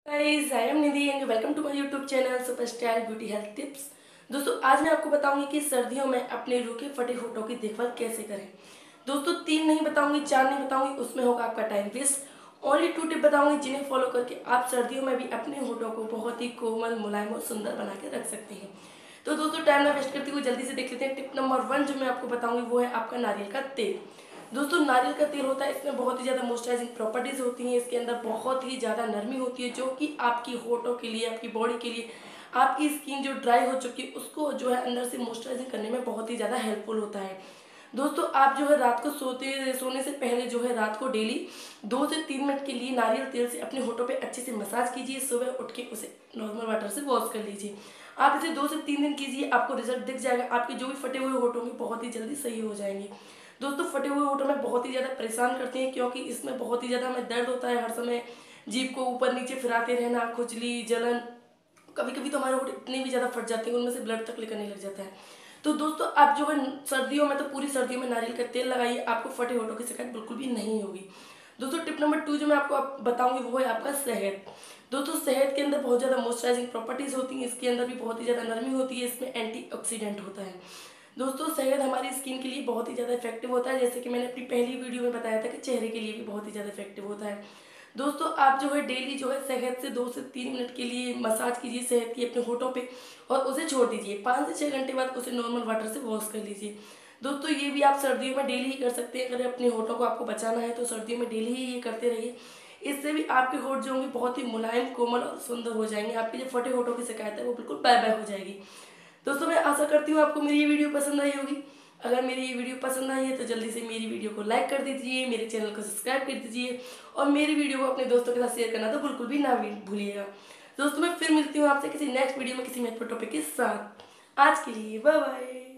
Guys, I am Nidhi and welcome to my YouTube channel super style beauty health tips. दोस्तों, आज मैं आपको बताऊंगी कि सर्दियों में अपने रूखे फटे होठों की देखभाल कैसे करें। दोस्तों, 3 नहीं बताऊंगी, 4 नहीं बताऊंगी, उसमें होगा आपका टाइम वेस्ट। ओनली 2 टिप बताऊंगी जिन्हें फॉलो करके आप सर्दियों में भी अपने होठों को बहुत ही कोमल, मुलायम और सुंदर बना के रख सकते हैं। तो दोस्तों, टाइम ना वेस्ट करते हुए जल्दी से देख लेते हैं। टिप नंबर 1 जो मैं आपको बताऊंगी वो है आपका नारियल का तेल। दोस्तों, नारियल का तेल होता है, इसमें बहुत ही ज़्यादा मॉइस्चराइजिंग प्रॉपर्टीज होती हैं। इसके अंदर बहुत ही ज़्यादा नरमी होती है जो कि आपकी होठों के लिए, आपकी बॉडी के लिए, आपकी स्किन जो ड्राई हो चुकी है उसको जो है अंदर से मॉइस्चराइजिंग करने में बहुत ही ज़्यादा हेल्पफुल होता है। दोस्तों, आप जो है रात को सोने से पहले जो है रात को डेली 2 से 3 मिनट के लिए नारियल तेल से अपने होठों पे अच्छे से मसाज कीजिए। सुबह उठ के उसे नॉर्मल वाटर से वॉश कर लीजिए। आप इसे 2 से 3 दिन कीजिए, आपको रिजल्ट दिख जाएगा। आपके जो भी फटे हुए होठ होंगे बहुत ही जल्दी सही हो जाएंगे। दोस्तों, फटे हुए होठ हमें बहुत ही ज़्यादा परेशान करते हैं क्योंकि इसमें बहुत ही ज़्यादा हमें दर्द होता है। हर समय जीभ को ऊपर नीचे फिराते रहना, खुजली, जलन, कभी कभी तो हमारे होठ इतने भी ज़्यादा फट जाते हैं उनमें से ब्लड तक निकलने लग जाता है। तो दोस्तों, आप जो है सर्दियों में तो पूरी सर्दियों में नारियल का तेल लगाइए, आपको फटे होठों की शिकायत बिल्कुल भी नहीं होगी। दोस्तों, टिप नंबर 2 जो मैं आपको बताऊंगी वो है आपका शहद। दोस्तों, शहद के अंदर बहुत ज़्यादा मॉइस्चराइजिंग प्रॉपर्टीज होती हैं। इसके अंदर भी बहुत ही ज़्यादा नरमी होती है। इसमें एंटीऑक्सीडेंट होता है। दोस्तों, शहद हमारी स्किन के लिए बहुत ही ज़्यादा इफेक्टिव होता है, जैसे कि मैंने अपनी पहली वीडियो में बताया था कि चेहरे के लिए भी बहुत ही ज़्यादा इफेक्टिव होता है। दोस्तों, आप जो है डेली जो है शहद से 2 से 3 मिनट के लिए मसाज कीजिए शहद की अपने होठों पे और उसे छोड़ दीजिए। 5 से 6 घंटे बाद उसे नॉर्मल वाटर से वॉश कर लीजिए। दोस्तों, ये भी आप सर्दियों में डेली ही कर सकते हैं। अगर अपने होठों को आपको बचाना है तो सर्दियों में डेली ही ये करते रहिए। इससे भी आपके होठ जो होंगे बहुत ही मुलायम, कोमल और सुंदर हो जाएंगे। आपके जो फटे होठों की शिकायत है वो बिल्कुल बाय बाय हो जाएगी। दोस्तों, मैं आशा करती हूँ आपको मेरी ये वीडियो पसंद आई होगी। अगर मेरी ये वीडियो पसंद आई है तो जल्दी से मेरी वीडियो को लाइक कर दीजिए, मेरे चैनल को सब्सक्राइब कर दीजिए और मेरी वीडियो को अपने दोस्तों के साथ शेयर करना तो बिल्कुल भी ना भूलिएगा। दोस्तों, मैं फिर मिलती हूँ आपसे किसी नेक्स्ट वीडियो में किसी महत्वपूर्ण टॉपिक के साथ। आज के लिए बाय बाय।